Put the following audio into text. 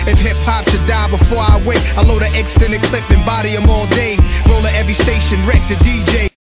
If hip-hop should die before I wake, I load an extended clip and body 'em all day. Roll at every station, wreck the DJ.